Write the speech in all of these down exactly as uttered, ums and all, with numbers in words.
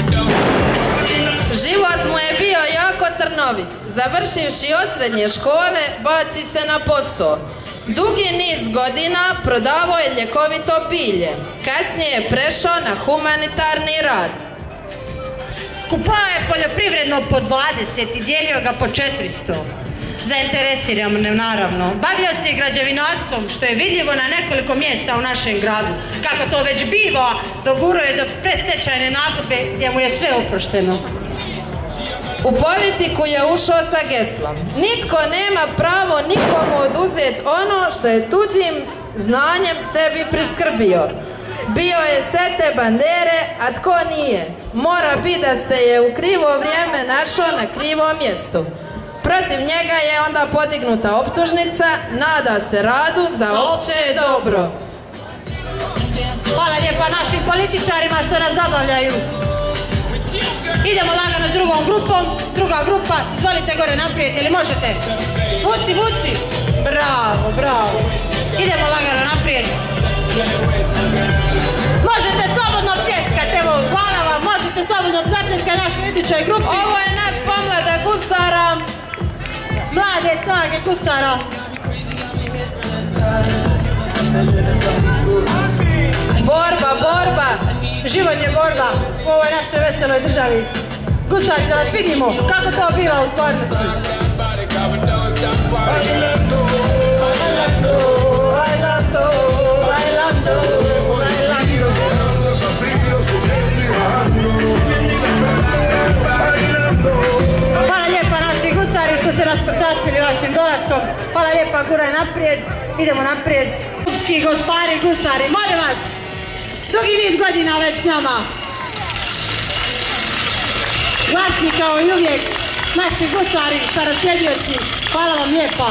Život mu je bio jako trnovit. Završivši osrednje škole, baci se na posao. Dugi niz godina prodavao je ljekovito bilje. Kasnije je prešao na humanitarni rad. Kupao je poljoprivredno po dvadeset i dijelio ga po četiristo. Zainteresirano, naravno. Bavio se i građevinarstvom, što je vidljivo na nekoliko mjesta u našem gradu. Kako to već biva, dogurao je do predstečajne nagodbe gdje mu je sve oprošteno. U politiku je ušao sa geslom: nitko nema pravo nikomu oduzeti ono što je tuđim znanjem sebi priskrbio. Bio je sete bandere, a tko nije? Mora biti da se je u krivo vrijeme našao na krivom mjestu. Protiv njega je onda podignuta optužnica, nada se radu za opće dobro. Hvala lijepa našim političarima što nas zabavljaju. Idemo lagano s drugom grupom, druga grupa, izvolite gore naprijed, ili možete? Vuci, vuci! Bravo, bravo! Idemo lagano naprijed. Možete slobodno pljeskati, evo, hvala vam, možete slobodno zapljeskati našoj idućoj grupi. Ovo je naš pomladak gusara. Mlade snage gusara. Borba, borba! Život je borba u ovoj našoj veseloj državi. Gusari, da vas vidimo kako to biva u stvarnosti. Hvala lijepa naši gusari što ste nas počastili vašim dolaskom. Hvala lijepa, guraj naprijed, idemo naprijed. Klubski gospari, gusari, molim vas, dugi niz godina već s nama. Glasni kao i uvijek, naši gusari, starosjedioci, hvala vam lijepa.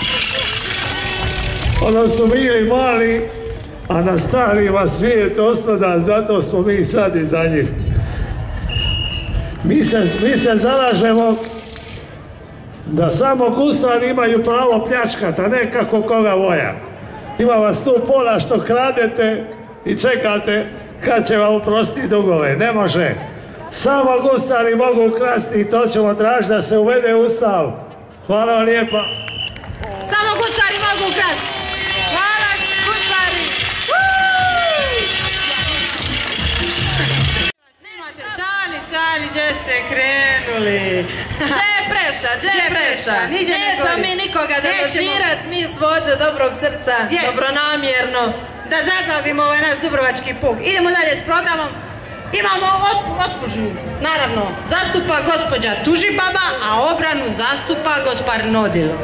Ono su mili mali, a na starima svijet ostada, zato smo mi sad iza njih. Mi se, mi se zalažemo da samo gusari imaju pravo pljačkat, a ne kako koga voja. Ima vas tu pola što kradete i čekate kad će vam oprostiti dugove. Ne može. Samo gusari mogu krasti i to ćemo tražiti da se uvede Ustav. Hvala vam lijepa. Samo gusari mogu krasti. Hvala gusari! Stani, stani, gdje ste krenuli? Gdje je preša, gdje je preša? Nećemo mi nikoga deložirat, mi smo ođe dobrog srca, dobronamjerno. Da zabavimo ovaj naš dubrovački puk. Idemo dalje s programom. Imamo otpužnju, naravno, zastupa gospođa Tužibaba, a obranu zastupa gospar Nodilo.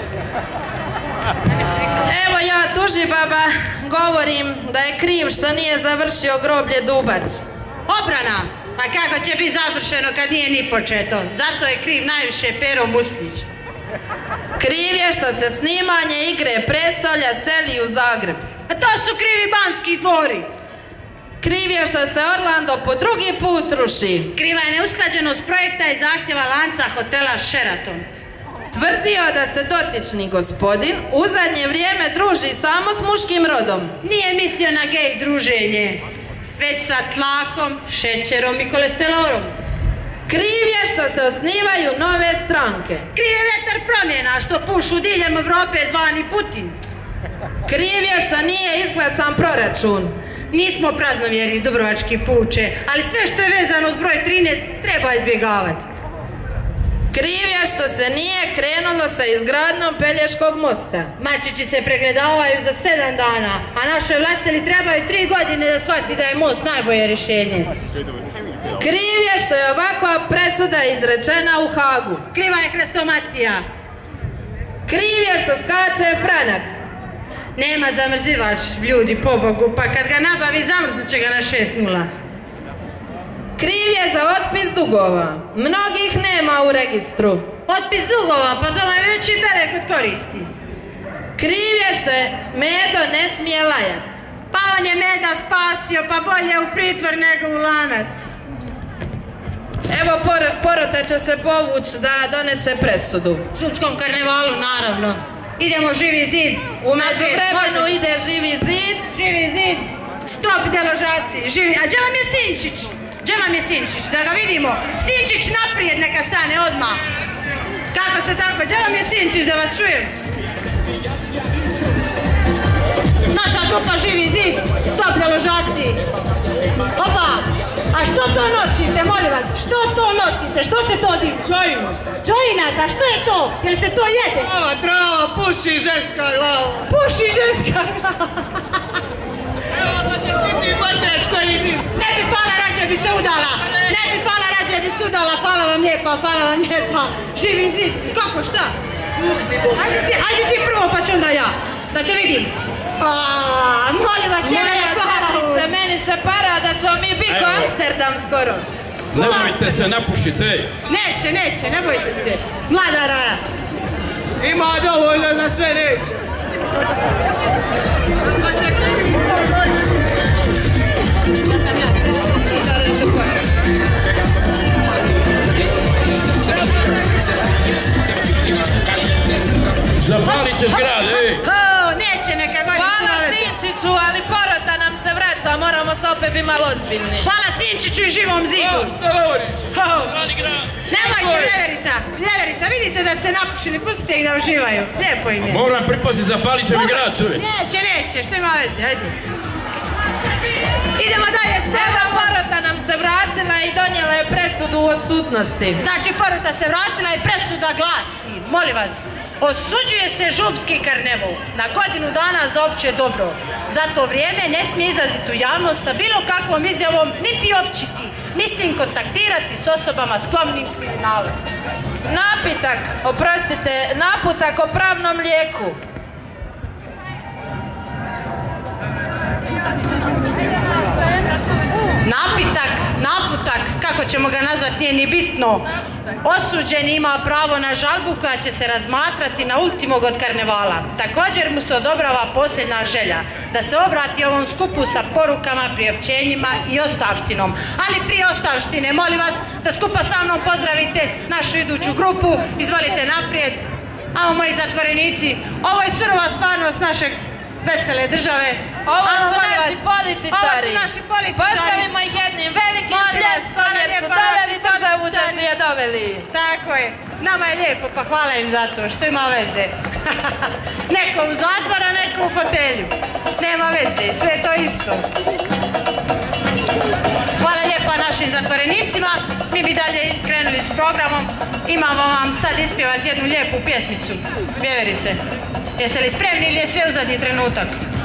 Evo ja, Tužibaba, govorim da je kriv što nije završio groblje Dubac. Obrana? Pa kako će biti završeno kad nije ni početo? Zato je kriv najviše Pero Muslić. Kriv je što se snimanje Igre prestolja seli u Zagreb. A to su krivi Banski dvori. Kriv je što se Orlando po drugi put ruši. Kriva je neusklađenost projekta i zahtjeva lanca hotela Sheraton. Tvrdio da se dotični gospodin u zadnje vrijeme druži samo s muškim rodom. Nije mislio na gej druženje, već sa tlakom, šećerom i kolesterorom. Kriv je što se osnivaju nove stranke. Kriv je vjetar promjena što pušu diljem Evrope zvani Putin. Kriv je što nije izglasan proračun. Nismo praznovjerni dubrovački puče, ali sve što je vezano s broj trinaest treba izbjegavati. Kriv je što se nije krenulo sa izgradnjom Pelješkog mosta. Mačići se pregledavaju za sedam dana, a našoj vlasteli trebaju tri godine da shvati da je most najbolje rješenje. Kriv je što je ovakva presuda izrečena u Hagu. Kriva je Hrestomatija. Kriv je što skače franak. Nema zamrzivač, ljudi, pobogu, pa kad ga nabavi zamrznut će ga na šest nula. Kriv je za otpis dugova. Mnogih nema u registru. Otpis dugova, pa to vam već i Belek od koristi. Kriv je što je Medo ne smije lajat. Pa on je Meda spasio, pa bolje u pritvor nego u lanac. Evo, por porota će se povući da donese presudu. Šumskom karnevalu, naravno. Idemo Živi zid. U međuvremenu ide Živi zid. Živi zid. Stop deložaci. Živi. A gdje vam je Sinčić? Gdje vam je Sinčić? Da ga vidimo. Sinčić naprijed, neka stane odmah. Kako ste tako? Gdje vam je Sinčić da vas čujem? Naša grupa Živi zid, stop na ložaciji. Opa, a što to nosite, molim vas? Što to nosite? Što se to divi? Čojina. Čojinaka, što je to? Jel se to jede? Ova trava puši ženska glava. Puši ženska glava. Evo da će sitni vrteć koji idi. Ne bi fala, rađe bi se udala. Ne bi fala, rađe bi se udala. Hvala vam lijepa, hvala vam lijepa. Živi zid. Kako, šta? Ajde ti, ajde ti prvo pa ću onda ja. Da te vidim. Aaaa, molim vas, Moja jedan aplauz. crtice, meni se para da ćemo mi biti ko Amsterdam skoro. Nemojte se napušiti, ej. Neće, neće, ne bojte se. Mlada Raja. Ima dovoljno za sve neće. Zapalit ćeš grad, ej. O, neće neka godina. Hvala Sinčiću, ali porota nam se vraća, moramo se opet biti malo ozbiljni. Hvala Sinčiću i Živom zidu. Što govoriš? Radi grad. Nemojte, Ljeverica, Ljeverica, vidite da se napušili, pustite ih da uživaju. Lijepo im je. Moram pripaziti, zapalit će mi grad, čovječ. Neće, neće, što ima veze, ajde. Idemo dalje s Evo, programom. porota nam se vratila i donijela je presudu u odsutnosti. Znači, porota se vratila i presuda glasi, molim vas, osuđuje se župski karneval na godinu dana za opće dobro. Za to vrijeme ne smije izlaziti u javnost sa bilo kakvom izjavom, niti općiti, mislim kontaktirati s osobama sklomnim kriminalom. Napitak, oprostite, naputak o pravnom lijeku. Napitak, naputak, kako ćemo ga nazvati, nije ni bitno. Osuđeni ima pravo na žalbu koja će se razmatrati na ultimog od karnevala. Također mu se odobrava posljedna želja da se obrati ovom skupu sa porukama, priopćenjima i ostavštinom. Ali prije ostavštine, molim vas da skupa sa mnom pozdravite našu iduću grupu. Izvolite naprijed. Amo moji zatvorenici, ovo je surova stvarnost našeg vesele države. Ovo Amo, su molim naši vas, političari. Ovo su naši političari. Pozdravimo ih jednim velikim Molim vas, pljeskom hvala jer su lijepa, doveli naši državu da su političari. je doveli. Tako je. Nama je lijepo, pa hvala im za to, što ima veze. Neko u zatvor, a neko u fotelju. Nema veze, sve je to isto. Hvala lijepa našim zatvorenicima. Mi bi dalje krenuli s programom. Imamo vam sad ispjevati jednu lijepu pjesmicu. Vjeverice, jeste li spremni ili je sve u zadnji trenutak?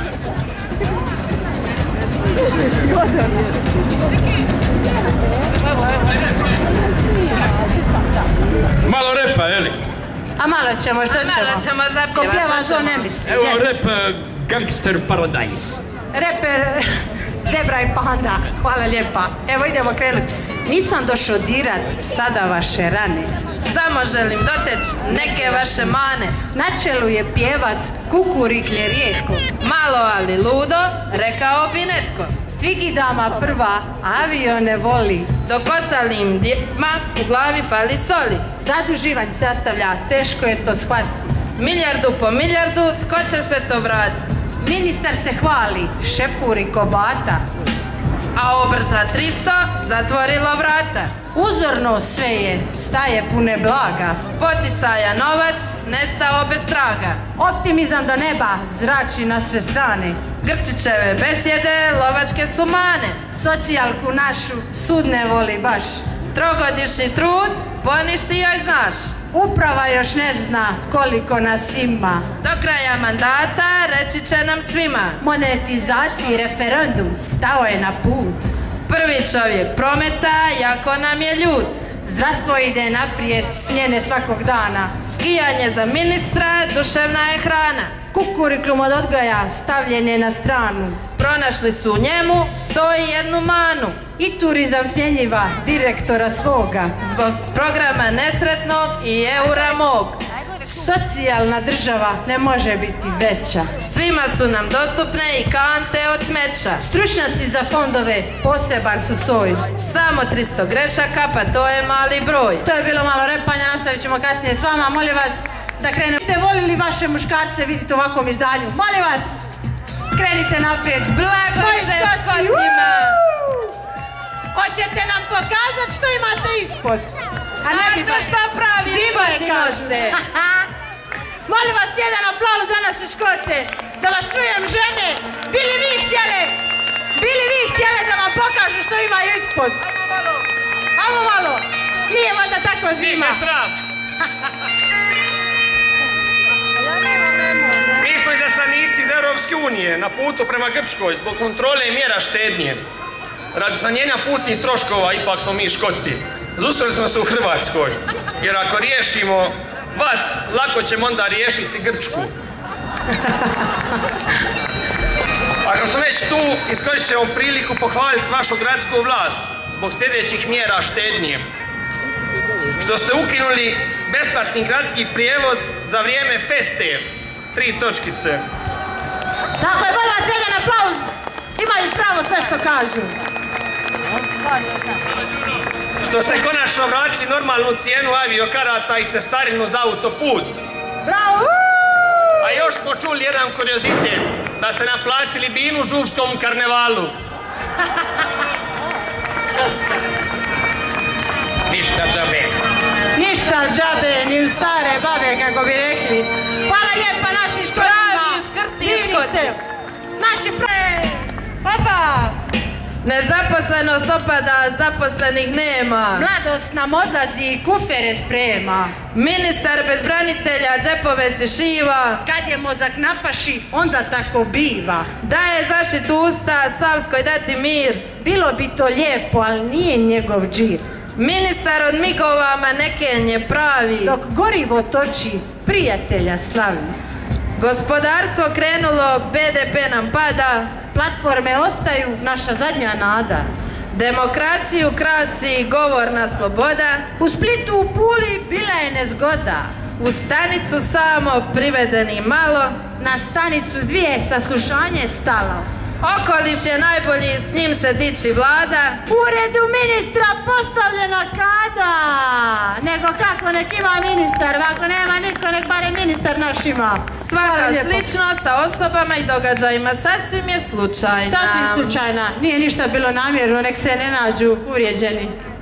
Malo repa, jeli? A malo ćemo, što ćemo? Malo ćemo zapjevati, Ko pjeva, što to ćemo? ne misli. Evo Jeste. rep uh, Gangster Paradise. Reper Zebra i Panda, hvala lijepa. Evo idemo krenuti. Nisam došao dirat sada vaše rane. Samo želim doteći neke vaše mane. Na čelu je pjevac, kukurikne rijetko. Malo ali ludo, rekao bi netko. Tvigi dama prva, avione voli. Dok ostalim djema u glavi fali soli. Zaduživanj sastavlja, teško je to shvatiti. Miljardu po miljardu, tko će sve to vratiti? Ministar se hvali, šepuri kobata. A obrta tristo zatvorilo vrata. Uzorno sve je, staje pune blaga. Poticaja novac, nestao bez traga. Optimizam do neba, zrači na sve strane. Grčićeve besjede, lovačke su mane. Socijalku našu, sud ne voli baš. Trogodišnji trud, poništi joj znaš. Uprava još ne zna koliko nas ima. Do kraja mandata reći će nam svima. Monetizaciji referendum stao je na put. Prvi čovjek prometa, jako nam je ljud. Zdravstvo ide naprijed, smjene svakog dana. Skijanje za ministra, duševna je hrana. Kukuriklum od odgoja stavljen je na stranu. Pronašli su u njemu sto i jednu manu. I turizam smjenjiva direktora svoga. Zbog programa nesretnog i eura mog. Socijalna država ne može biti veća. Svima su nam dostupne i kante od smeća. Stručnjaci za fondove poseban su soj. Samo tristo grešaka, pa to je mali broj. To je bilo malo repanja, nastavit ćemo kasnije s vama. Molim vas da krenemo. Ste volili vaše muškarce vidjeti u ovakvom izdanju? Molim vas, krenite naprijed. Blago Moji se škoti, škotima! uuu! Hoćete nam pokazat što imate ispod? A ne za šta pravi škoti nose? Molim vas jedan aplauz za naše škote, da vas čujem žene. Bili vi htjeli, bili vi htjeli da vam pokažu što imaju ispod? Amo malo, nije valjda takva zima. Nije sram. Mi smo izaslanici iz Europske unije na putu prema Grčkoj zbog kontrole i mjera štednje. Radi smanjenja putnih troškova ipak smo mi Škoti. Zaustavili smo se u Hrvatskoj, jer ako riješimo vas, lako ćemo onda riješiti Grčku. Ako smo već tu, iskoristit ćemo priliku pohvaliti vašu gradsku vlast zbog sljedećih mjera štednje. Što ste ukinuli besplatni gradski prijevoz za vrijeme feste. Tri točkice. Tako je, molim vas jedan aplauz. Imaju pravo sve što kažu. Što ste konačno vratili normalnu cijenu aviokarata i cestarinu za autoput. Bravo! A još smo čuli jedan kuriozitet, da ste naplatili binu u župskom karnevalu. Ništa džabe. Ništa džabe, ni u stare babe, kako bi rekli. Hvala lijepa našim škotima. Pravi škrti i škoti. Naši pravi. Opa! Nezaposlenost opada, zaposlenih nema. Mladost nam odlazi i kufere sprema. Ministar bez branitelja džepove si šiva. Kad je mozak napaši, onda tako biva. Daje zašit usta, Savskoj dati mir. Bilo bi to lijepo, ali nije njegov džir. Ministar od migova manekenje pravi. Dok gorivo toči, prijatelja slavi. Gospodarstvo krenulo, be de pe nam pada. Platforme ostaju, naša zadnja nada. Demokraciju krasi govorna sloboda. U Splitu, u Puli bila je nezgoda. U stanicu samo privedeni malo. Na stanicu dvije saslušanje stalo. Okoliš je najbolji, s njim se diči vlada. U uredu ministra postavljena kada? Nego kako nek ima ministar, ako nema niko, nek barem ministar naš ima. Svaka slično sa osobama i događajima sasvim je slučajna. Sasvim slučajna, nije ništa bilo namjerno, nek se ne nađu uvrijeđeni.